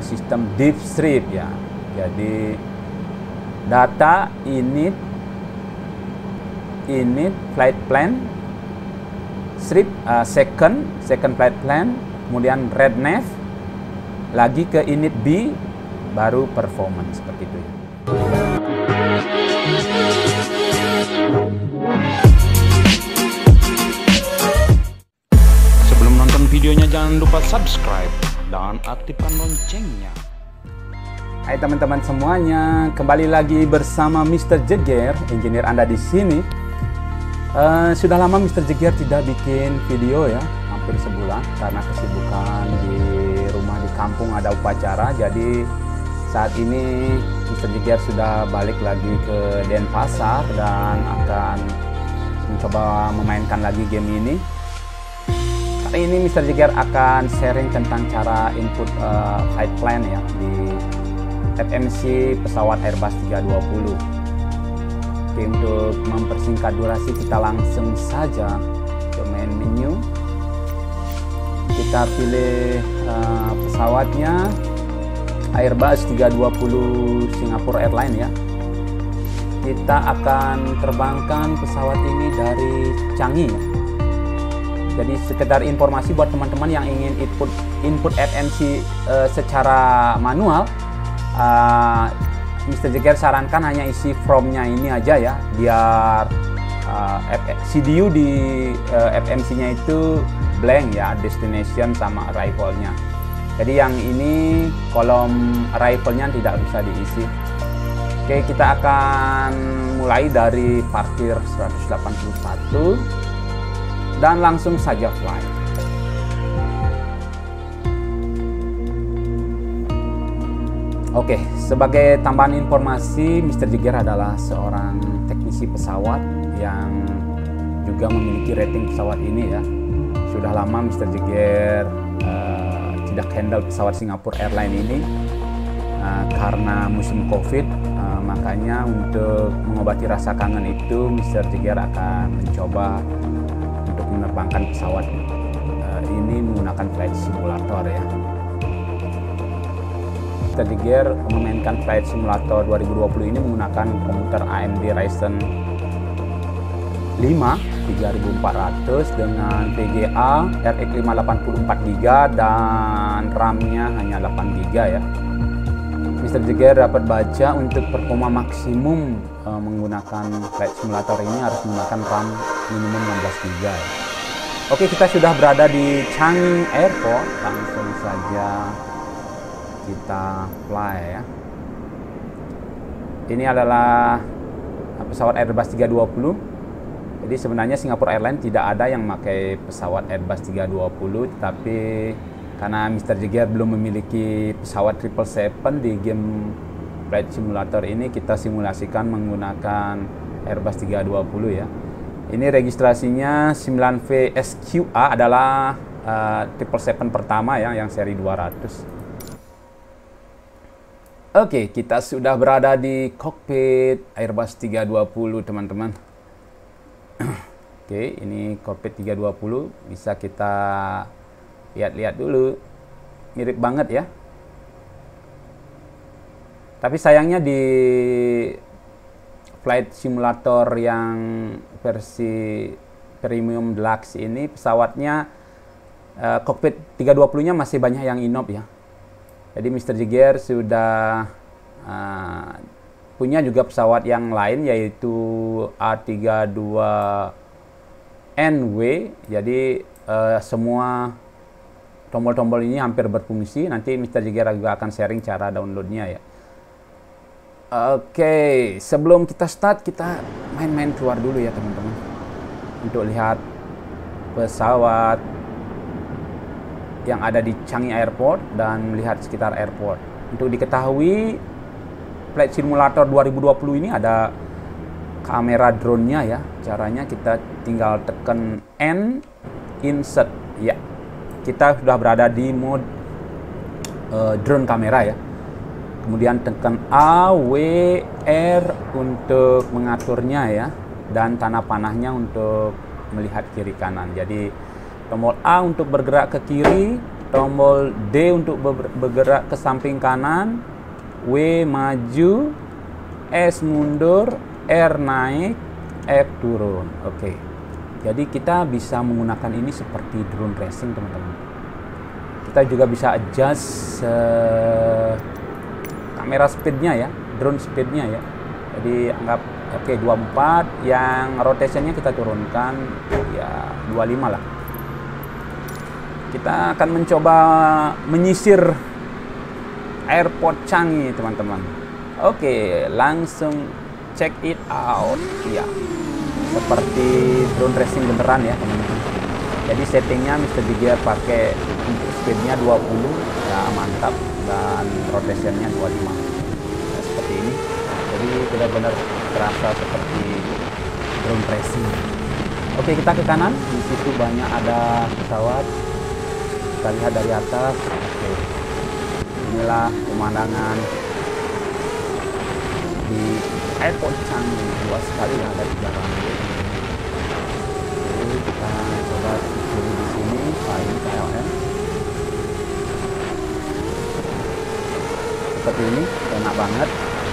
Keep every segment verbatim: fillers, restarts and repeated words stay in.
sistem deep strip ya. Jadi data init init flight plan strip uh, second second flight plan, kemudian red nav, lagi ke init B, baru performance seperti itu ya. Sebelum nonton videonya jangan lupa subscribe dan aktifkan loncengnya. Hai teman-teman semuanya, kembali lagi bersama mister Jeger, engineer Anda di sini. Uh, sudah lama mister Jeger tidak bikin video ya, hampir sebulan karena kesibukan di rumah di kampung ada upacara. Jadi saat ini mister Jeger sudah balik lagi ke Denpasar dan akan mencoba memainkan lagi game ini. Kali ini mister Jeger akan sharing tentang cara input uh, flight plan ya di F M C pesawat Airbus tiga dua puluh. Oke, untuk mempersingkat durasi kita langsung saja ke main menu. Kita pilih uh, pesawatnya Airbus tiga dua puluh Singapore Airlines ya. Kita akan terbangkan pesawat ini dari Changi ya. Jadi sekedar informasi buat teman-teman yang ingin input input F M C uh, secara manual, uh, mister Jeger sarankan hanya isi from-nya ini aja ya, biar uh, C D U di uh, F M C-nya itu blank ya, destination sama arrival-nya. Jadi yang ini kolom arrival-nya tidak bisa diisi. Oke, kita akan mulai dari parkir seratus delapan puluh satu dan langsung saja fly. Oke, sebagai tambahan informasi, mister Jeger adalah seorang teknisi pesawat yang juga memiliki rating pesawat ini ya. Sudah lama mister Jeger uh, tidak handle pesawat Singapore Airlines ini uh, karena musim Covid, uh, makanya untuk mengobati rasa kangen itu mister Jeger akan mencoba untuk menerbangkan pesawat uh, ini menggunakan flight simulator ya. mister Jeger memainkan Flight Simulator dua ribu dua puluh ini menggunakan komputer A M D Ryzen lima tiga ribu empat ratus dengan V G A R X lima delapan puluh empat giga dan RAM-nya hanya delapan giga ya. mister Jeger dapat baca untuk performa maksimum e, menggunakan Flight Simulator ini harus menggunakan RAM minimum enam belas giga ya. Oke, kita sudah berada di Changi Airport, langsung saja kita fly ya. Ini adalah pesawat Airbus tiga dua puluh. Jadi sebenarnya Singapore Airlines tidak ada yang memakai pesawat Airbus tiga dua puluh, tapi karena mister Jeger belum memiliki pesawat triple seven di game Flight Simulator ini, kita simulasikan menggunakan Airbus tiga dua puluh ya. Ini registrasinya sembilan V S Q A adalah uh, triple seven pertama ya, yang seri dua ratus. Oke, kita sudah berada di kokpit Airbus tiga dua puluh teman-teman. Oke, ini kokpit tiga dua puluh, bisa kita lihat-lihat dulu. Mirip banget ya. Tapi sayangnya di Flight Simulator yang versi Premium Deluxe ini pesawatnya uh, kokpit tiga dua puluh-nya masih banyak yang inop ya. Jadi mister Jeger sudah uh, punya juga pesawat yang lain yaitu A tiga dua N W. Jadi uh, semua tombol-tombol ini hampir berfungsi. Nanti mister Jeger juga akan sharing cara downloadnya ya. Oke, sebelum kita start kita main-main keluar dulu ya teman-teman, untuk lihat pesawat yang ada di Changi Airport dan melihat sekitar airport. Untuk diketahui, Flight Simulator dua ribu dua puluh ini ada kamera drone-nya ya. Caranya kita tinggal tekan N, insert ya. Kita sudah berada di mode uh, drone kamera ya. Kemudian tekan A, W, R untuk mengaturnya ya, dan tanah panahnya untuk melihat kiri kanan. Jadi tombol A untuk bergerak ke kiri, tombol D untuk bergerak ke samping kanan, W maju, S mundur, R naik, F turun. Oke. Jadi kita bisa menggunakan ini seperti drone racing, teman-teman. Kita juga bisa adjust uh, kamera speednya ya, drone speednya ya. Jadi anggap oke okay, dua puluh empat, yang rotationnya kita turunkan ya dua puluh lima lah. Kita akan mencoba menyisir airport Changi, teman-teman. Oke, okay, langsung check it out ya. Seperti drone racing beneran ya, teman-teman. Jadi settingnya mister Jigger pakai untuk speednya dua puluh ya, mantap, dan rotationnya dua puluh lima ya, seperti ini. Jadi benar-benar terasa seperti drone racing. Oke, kita ke kanan. Di situ banyak ada pesawat. Kita lihat dari atas. Oke, inilah pemandangan di airport Changi. Luas sekali ya dari belakang. Oke, kita coba dulu di sini. Nah, ini K L M. Seperti ini, enak banget.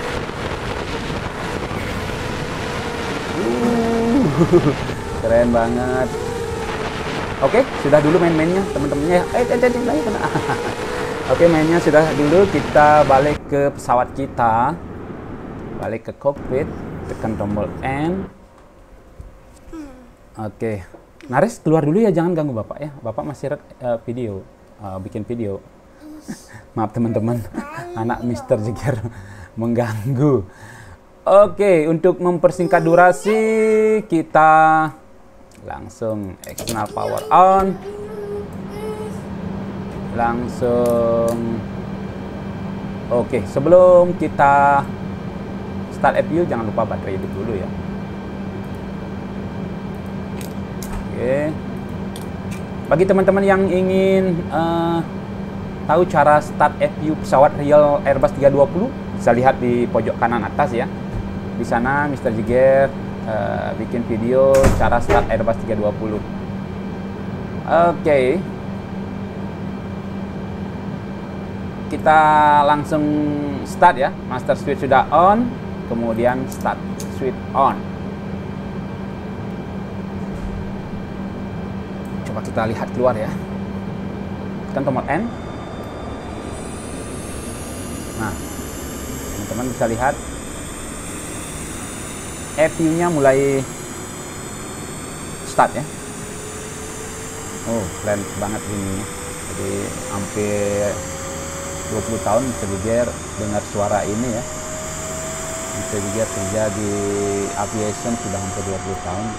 Uh, keren banget. Oke, sudah dulu main-mainnya, teman-temannya. Eh, eh, eh, lagi kena. Oke, mainnya sudah dulu. Kita balik ke pesawat kita, balik ke cockpit, tekan tombol N. Oke, Naris keluar dulu ya, jangan ganggu bapak ya. Bapak masih uh, video, uh, bikin video. Maaf teman-teman, anak mister Jigger mengganggu. Oke, untuk mempersingkat durasi, kita langsung external power on. Langsung. Oke, sebelum kita start F U, jangan lupa baterai hidup dulu ya. Oke. Bagi teman-teman yang ingin uh, tahu cara start F U pesawat real Airbus tiga dua puluh, bisa lihat di pojok kanan atas ya. Di sana mister Jigger uh, bikin video cara start Airbus tiga dua puluh. Oke. Okay. Kita langsung start ya. Master switch sudah on, kemudian start switch on. Coba kita lihat keluar ya. Tekan tombol N. Nah, teman-teman bisa lihat F U-nya mulai start ya. Oh, keren banget ini. Jadi hampir dua puluh tahun mister Jigger dengar suara ini ya. mister Jigger kerja di aviation sudah hampir dua puluh tahun.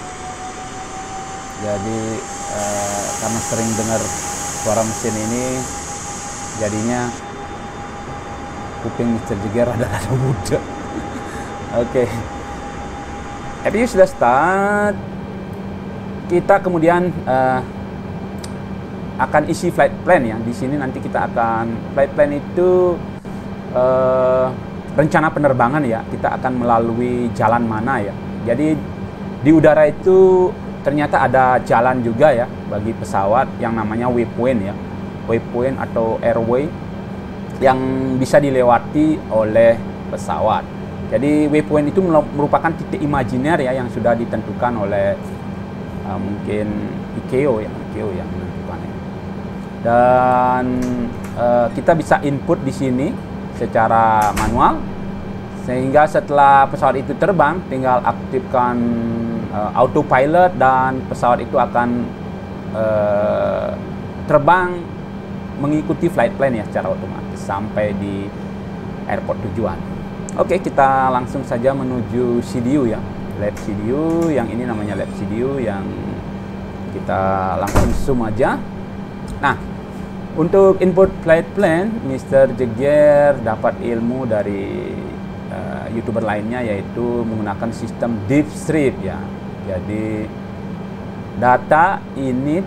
Jadi eh, karena sering dengar suara mesin ini, jadinya kuping mister Jigger rada-rada muda. Oke. Okay. F U sudah start. Kita kemudian uh, akan isi flight plan ya. Di sini nanti kita akan flight plan itu uh, rencana penerbangan ya. Kita akan melalui jalan mana ya. Jadi di udara itu ternyata ada jalan juga ya bagi pesawat yang namanya waypoint ya. Waypoint atau airway yang bisa dilewati oleh pesawat. Jadi waypoint itu merupakan titik imajiner ya yang sudah ditentukan oleh uh, mungkin I C A O ya, I C A O yang menentukannya. Dan uh, kita bisa input di sini secara manual, sehingga setelah pesawat itu terbang tinggal aktifkan uh, autopilot dan pesawat itu akan uh, terbang mengikuti flight plan ya secara otomatis sampai di airport tujuan. Oke, kita langsung saja menuju C D U ya, lab C D U. Yang ini namanya lab C D U, yang kita langsung zoom aja. Nah, untuk input flight plan, mister Jigger dapat ilmu dari uh, YouTuber lainnya, yaitu menggunakan sistem Deep Strip ya. Jadi data init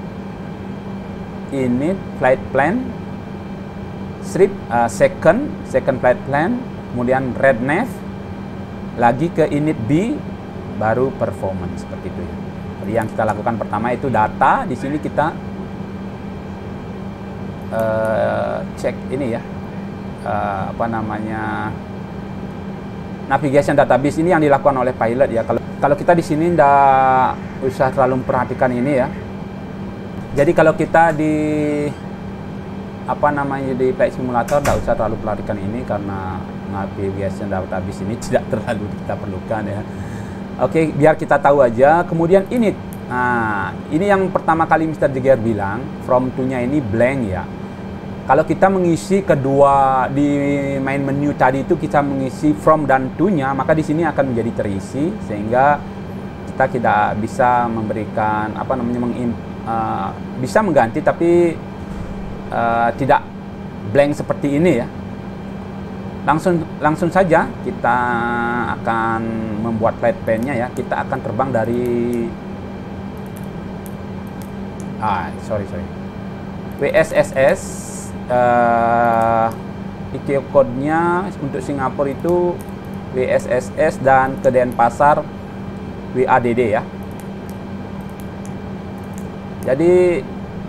init flight plan strip uh, second second flight plan, kemudian red nav, lagi ke init B, baru performance seperti itu ya. Jadi yang kita lakukan pertama itu data. Di sini kita uh, cek ini ya, uh, apa namanya, navigation database ini yang dilakukan oleh pilot ya. Kalau kalau kita di sini ndak usah terlalu memperhatikan ini ya. Jadi kalau kita di apa namanya di flight simulator ndak usah terlalu perhatikan ini karena navigation database ini tidak terlalu kita perlukan ya. Oke, biar kita tahu aja. Kemudian ini, nah ini yang pertama kali mister Jagger bilang from to-nya ini blank ya. Kalau kita mengisi kedua di main menu tadi itu kita mengisi from dan to-nya, maka di sini akan menjadi terisi sehingga kita tidak bisa memberikan apa namanya meng, uh, bisa mengganti tapi uh, tidak blank seperti ini ya. Langsung langsung saja kita akan membuat flight plan-nya ya. Kita akan terbang dari ah sorry sorry W S S S. Uh, I C A O code-nya untuk Singapura itu W S S S dan ke Denpasar W A D D ya. Jadi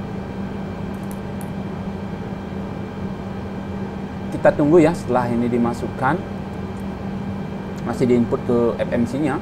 kita tunggu ya setelah ini dimasukkan, masih diinput ke F M C-nya.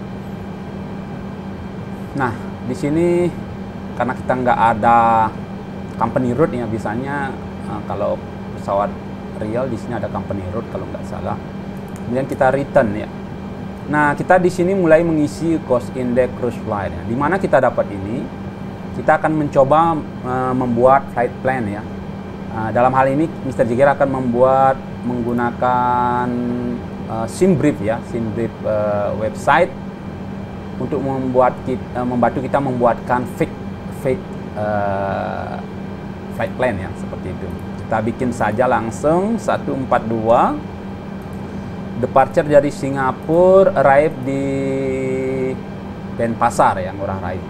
Nah, di sini karena kita nggak ada company route ya, biasanya uh, kalau pesawat real di sini ada company route kalau nggak salah. Kemudian kita return ya. Nah, kita di sini mulai mengisi cost index cruise flight ya. Di mana kita dapat ini? Kita akan mencoba uh, membuat flight plan ya. Uh, dalam hal ini mister Jagger akan membuat menggunakan uh, SimBrief ya, SimBrief uh, website untuk membuat kita, uh, membantu kita membuatkan fake fake uh, flight plan ya, seperti itu. Kita bikin saja langsung satu empat dua departure dari Singapura, arrive di Denpasar ya, Ngurah Rai.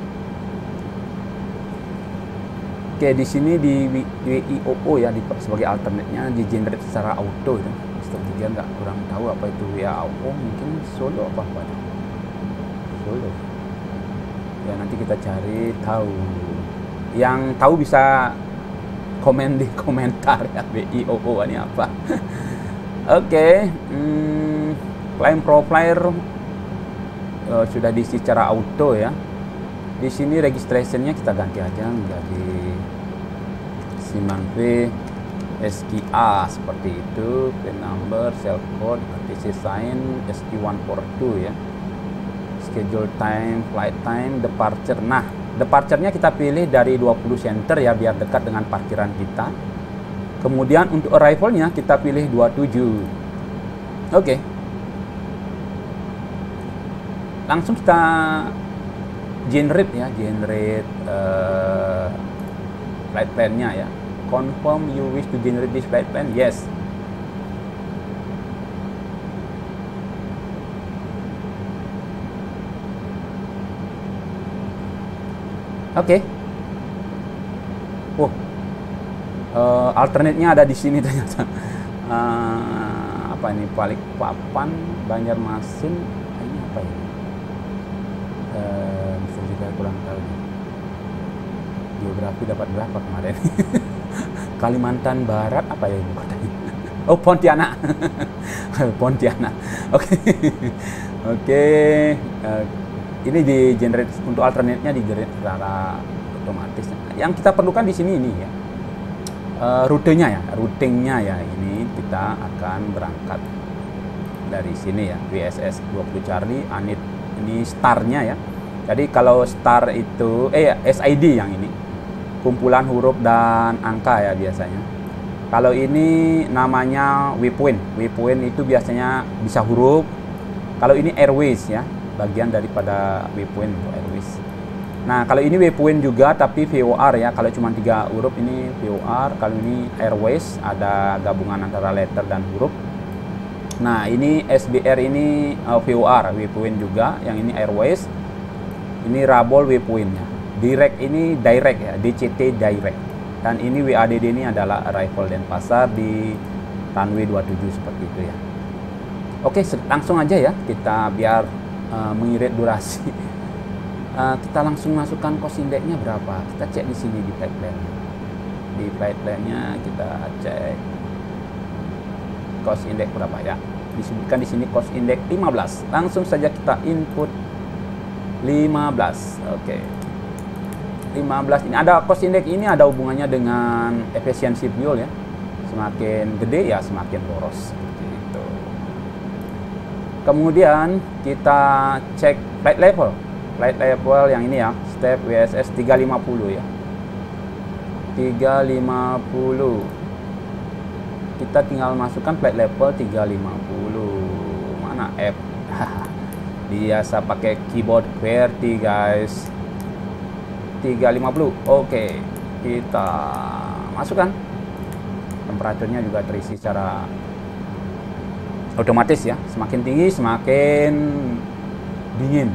Oke, di sini di W I O O ya di, sebagai alternate-nya di generate secara auto itu. mister Jagger nggak kurang tahu apa itu W I O O, mungkin Solo apa apa Solo. Ya nanti kita cari tahu. Yang tahu bisa komen di komentar ya W I O O ini apa. Oke, hmm, climb profile uh, sudah diisi secara auto ya. Di sini registrationnya kita ganti aja menjadi Siman V S Q A seperti itu, pin number, shell code, R T C sign, S Q seratus empat puluh dua ya. Schedule time, flight time, departure. Nah, departure-nya kita pilih dari dua puluh center ya biar dekat dengan parkiran kita. Kemudian untuk arrival-nya kita pilih dua puluh tujuh. Oke. Langsung kita generate ya, generate uh, flight plan-nya ya. Confirm you wish to generate this flight plan. Yes. Oke. Okay. Oh. Uh, alternate-nya ada di sini ternyata. Uh, apa ini? Balikpapan, Banjarmasin. Ini apa ini? Uh, bisa juga kurang tahu. Geografi dapat berapa kemarin? Kalimantan Barat apa ya ibu kotanya? Oh, Pontianak. Pontianak. Oke. Oke. Ini di generate untuk alternate-nya di generate secara otomatis. Yang kita perlukan di sini ini ya. Uh, rutenya ya, routingnya ya. Ini kita akan berangkat dari sini ya. W S S dua puluh Charlie, Anit ini starnya ya. Jadi kalau star itu eh S I D yang ini kumpulan huruf dan angka ya biasanya. Kalau ini namanya waypoint. Waypoint itu biasanya bisa huruf. Kalau ini airways ya, bagian daripada waypoint untuk airways. Nah, kalau ini waypoint juga tapi V O R ya. Kalau cuma tiga huruf ini V O R. Kalau ini airways ada gabungan antara letter dan huruf. Nah, ini S B R ini uh, V O R, waypoint juga. Yang ini airways. Ini rabol waypointnya. Direct ini direct ya, D C T direct. Dan ini W A D D ini adalah arrival Denpasar di runway dua puluh tujuh seperti itu ya. Oke, langsung aja ya kita biar uh, mengirit durasi. Uh, kita langsung masukkan cost index-nya berapa. Kita cek di sini di flight plan. di flight plan-nya kita cek cost index berapa ya. Disebutkan di sini cost index lima belas. Langsung saja kita input lima belas. Oke. lima belas ini ada cost index ini ada hubungannya dengan efisiensi fuel ya. Semakin gede ya semakin boros seperti itu. Kemudian kita cek flight level. Flight level yang ini ya, step W S S tiga lima nol ya. tiga lima nol. Kita tinggal masukkan flight level tiga lima nol. Mana F? Biasa pakai keyboard QWERTY guys. tiga lima nol. Oke, kita masukkan. Temperaturnya juga terisi secara otomatis ya. Semakin tinggi semakin dingin.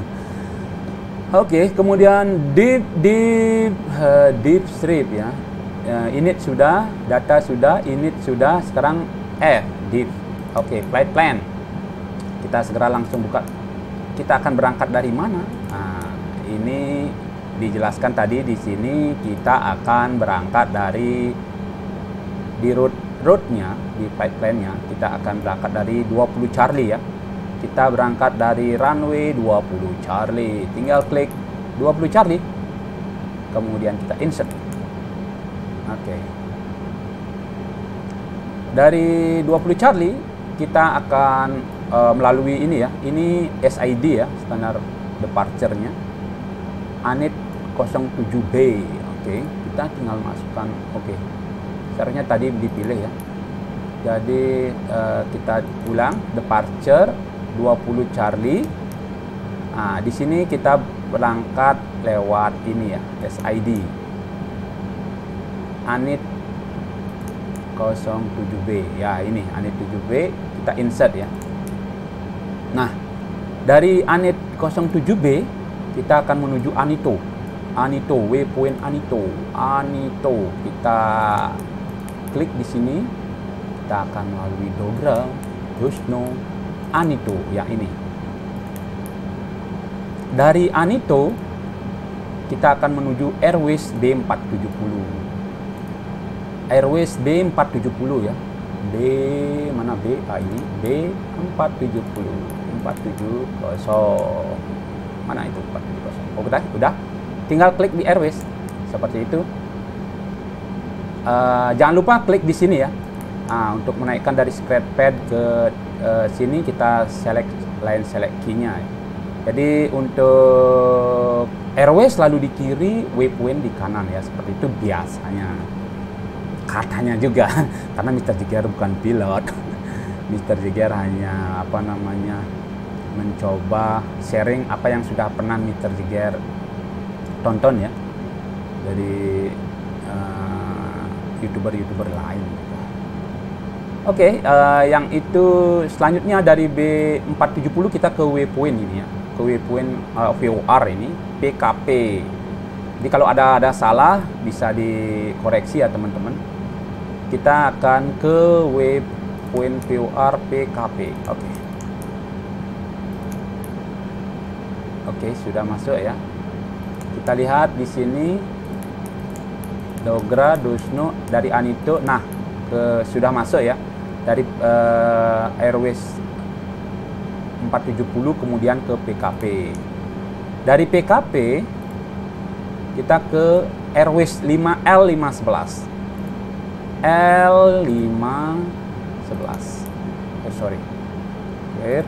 Oke, kemudian deep deep uh, deep strip ya. Uh, init sudah, data sudah, init sudah. Sekarang F deep. Oke, flight plan. Kita segera langsung buka. Kita akan berangkat dari mana? Nah, ini dijelaskan tadi di sini kita akan berangkat dari di route route-nya, di flight plan-nya kita akan berangkat dari dua puluh Charlie ya. Kita berangkat dari runway dua puluh Charlie. Tinggal klik dua puluh Charlie. Kemudian kita insert. Oke. Dari dua puluh Charlie kita akan uh, melalui ini ya. Ini S I D ya, standar departure-nya. Anit nol tujuh B. Oke, kita tinggal masukkan oke. Seharusnya tadi dipilih ya. Jadi uh, kita ulang departure dua puluh Charlie. Nah, di sini kita berangkat lewat ini ya, S I D. Anit nol tujuh B. Ya, ini Anit tujuh B, kita insert ya. Nah, dari Anit nol tujuh B kita akan menuju Anito. Anito, waypoint Anito. Anito. Kita klik di sini. Kita akan melalui Dogra, Dusno, Anito yang ini. Dari Anito kita akan menuju Airways B empat tujuh nol. Airways B empat tujuh nol ya. B mana B? Ah, ini B empat tujuh nol. empat tujuh nol. Mana itu empat tujuh nol? Oh, udah, udah. Tinggal klik di Airways seperti itu. Uh, jangan lupa klik di sini ya. Nah, untuk menaikkan dari scratchpad ke uh, sini kita select line select key-nya. Jadi untuk Airways selalu di kiri, waypoint di kanan ya, seperti itu biasanya. Katanya juga karena mister Jigger bukan pilot. mister Jigger hanya apa namanya mencoba sharing apa yang sudah pernah mister Jigger tonton ya dari uh, youtuber-youtuber lain. Oke, okay, uh, yang itu selanjutnya dari B empat tujuh nol kita ke waypoint ini ya, ke waypoint uh, V O R ini P K P. Jadi kalau ada ada salah bisa dikoreksi ya teman-teman. Kita akan ke waypoint V O R P K P. Oke. Okay. Oke, okay, sudah masuk ya. Kita lihat di sini Dogra, Dusno dari Anito. Nah, ke, sudah masuk ya dari uh, Airways empat tujuh nol kemudian ke P K P. Dari P K P kita ke Airways lima L lima sebelas. L lima sebelas. Oh, sorry. Clear.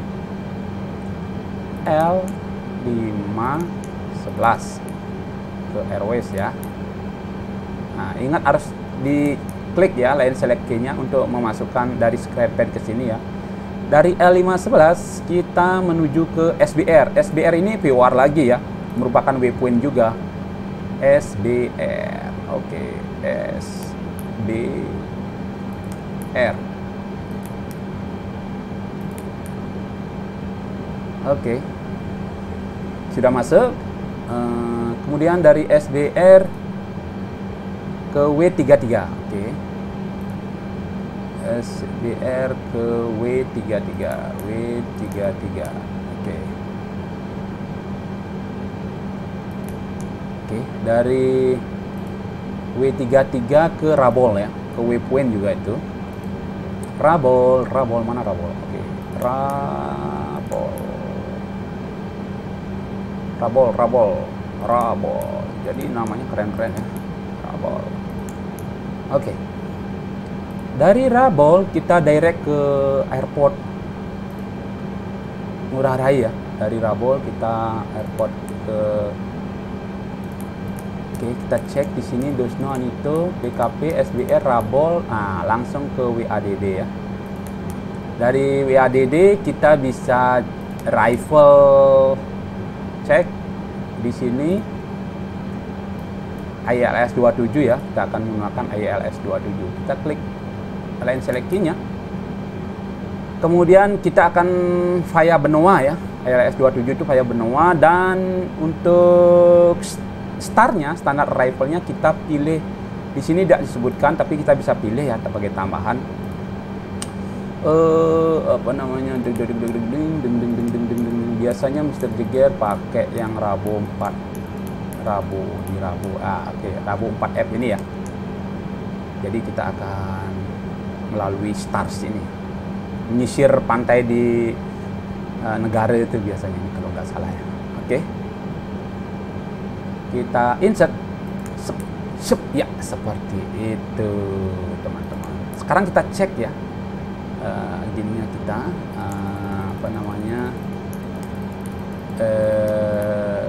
L lima sebelas ke Airways ya. Nah, ingat harus diklik ya line select key-nya untuk memasukkan dari scratchpad ke sini ya. Dari L lima sebelas kita menuju ke S B R. S B R ini V O R lagi ya, merupakan waypoint juga. S B R. Oke, okay. S B R. Oke. Okay. Sudah masuk. Uh, kemudian dari S B R ke W tiga puluh tiga. Oke. Okay. S B R ke W tiga puluh tiga. W tiga puluh tiga. Oke. Okay. Oke, okay. Dari W tiga puluh tiga ke Rabol ya, ke waypoint juga itu. Rabol, Rabol mana Rabol? Oke, Rabol, Rabol, Rabol, Rabol. Jadi namanya keren-keren ya, Rabol. Oke, dari Rabol kita direct ke airport Ngurah Rai ya. Dari Rabol kita airport ke Oke, kita cek di sini Dosno Anito, B K P, S B R, Rabol, nah langsung ke W A D D ya. Dari W A D D kita bisa rifle cek di sini I L S dua puluh tujuh ya. Kita akan menggunakan I L S dua puluh tujuh. Kita klik line selectingnya. Kemudian kita akan via benua ya. I L S dua puluh tujuh itu via benua, dan untuk startnya, standar rifle-nya kita pilih di sini tidak disebutkan, tapi kita bisa pilih ya sebagai tambahan. Eh apa namanya? Ding ding ding ding ding ding ding ding ding. Biasanya Mister Jeger pakai yang Rabo empat. Rabo di Rabo. Ah, oke, okay. Rabo empat F ini ya. Jadi kita akan melalui stars ini. Menyisir pantai di uh, negara itu biasanya ini kalau nggak salah ya. Oke. Okay. Kita insert, sep, sep, ya seperti itu teman-teman. Sekarang kita cek ya, uh, gininya kita uh, apa namanya uh,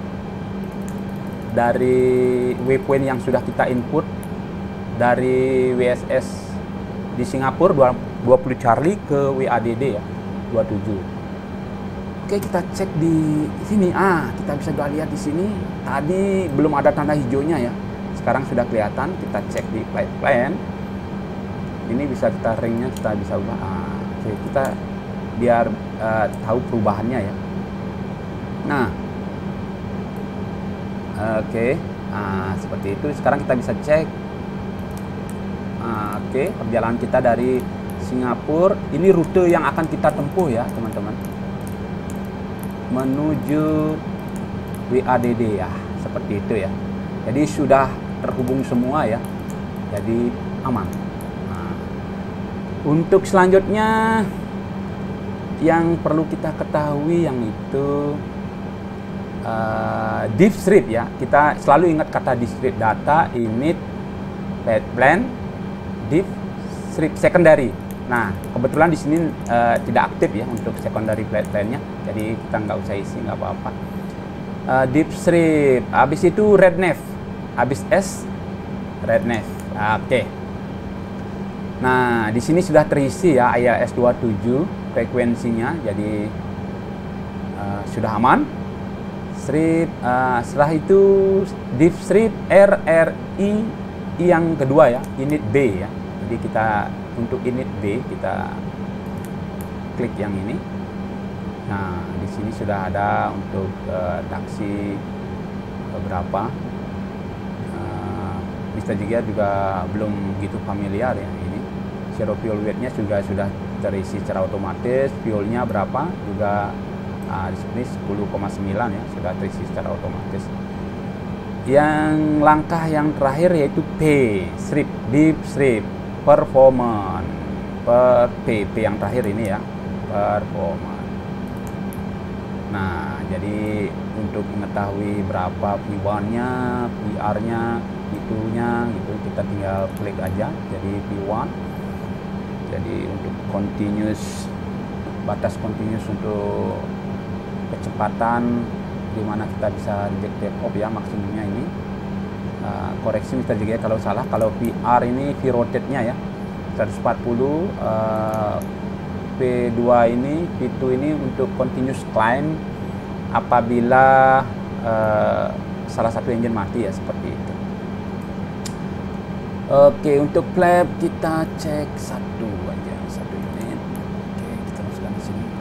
dari waypoint yang sudah kita input dari W S S di Singapura dua puluh Charlie ke W A D D ya dua puluh tujuh. Oke, kita cek di sini. Ah, kita bisa lihat di sini. Tadi belum ada tanda hijaunya ya. Sekarang sudah kelihatan. Kita cek di flight plan. Ini bisa kita ringnya, kita bisa ubah. Ah, oke, kita biar uh, tahu perubahannya ya. Nah, oke, nah, seperti itu. Sekarang kita bisa cek. Ah, oke, perjalanan kita dari Singapura. Ini rute yang akan kita tempuh ya, teman-teman. Menuju W A D D ya, seperti itu ya. Jadi sudah terhubung semua ya, jadi aman. Nah, untuk selanjutnya yang perlu kita ketahui yang itu uh, div strip ya. Kita selalu ingat kata div strip: data, init, flight plan, div strip secondary. Nah, kebetulan di sini uh, tidak aktif ya untuk secondary flight plan-nya, jadi kita nggak usah isi, nggak apa-apa. Uh, deep strip, habis itu red nav, habis S red nav. Oke. Okay. Nah, di sini sudah terisi ya I L S dua puluh tujuh frekuensinya, jadi uh, sudah aman. Strip, uh, setelah itu deep strip R R I yang kedua ya, init B ya. Jadi kita untuk init B kita klik yang ini. Nah, di sini sudah ada untuk uh, taksi beberapa. Uh, Mister Jeger juga belum begitu familiar ya ini. Zero fuel weight-nya juga sudah terisi secara otomatis. Fuelnya berapa juga uh, di sini sepuluh koma sembilan ya, sudah terisi secara otomatis. Yang langkah yang terakhir yaitu P, strip, deep strip, performance, per P, P yang terakhir ini ya, performance. Nah, jadi untuk mengetahui berapa V one-nya, V R-nya, V two-nya, gitu kita tinggal klik aja. Jadi V one. Jadi untuk continuous, batas continuous untuk kecepatan di mana kita bisa reject take off ya, maksimumnya ini. Uh, koreksi Mister Jeger kalau salah. Kalau V R ini V rotate-nya ya seratus empat puluh, uh, V dua ini, V two ini untuk continuous climb apabila uh, salah satu engine mati ya, seperti itu. Oke, untuk flap kita cek satu aja, satu unit. Oke, kita masukkan di sini.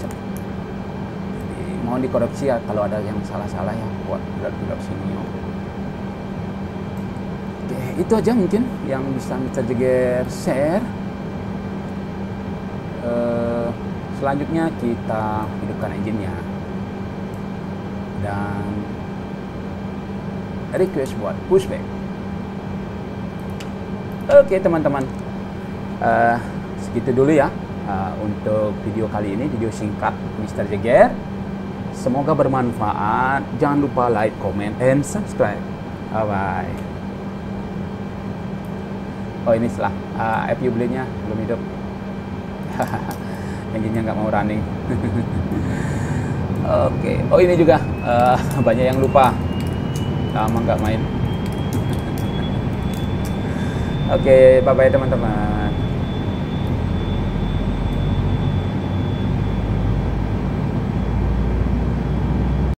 Jadi mohon dikoreksi ya kalau ada yang salah-salah ya buat pilot-pilot sini. Oke, itu aja mungkin yang bisa Mister Jeger share. Uh, selanjutnya kita hidupkan engine-nya dan request buat pushback. Oke teman-teman, uh, segitu dulu ya uh, untuk video kali ini, video singkat Mister Jeger. Semoga bermanfaat. Jangan lupa like, comment, and subscribe. Bye bye. Oh ini setelah uh, F U belinya belum hidup. Engine-nya nggak mau running. Oke, oh ini juga uh, banyak yang lupa, lama nggak main. Oke, bye bye teman-teman.